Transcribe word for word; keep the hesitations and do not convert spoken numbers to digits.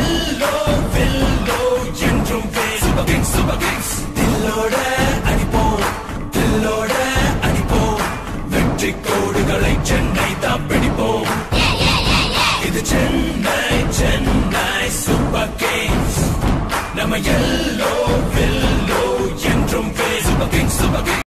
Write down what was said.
yellow வெல்லோ என்றும் super kings super kings தில்லோட அடிப்போம் தில்லோட அடிப்போம் வெற்றி கோடுகளை சென்னை தான் பிடிப்போம் இது சென்னை சென்னை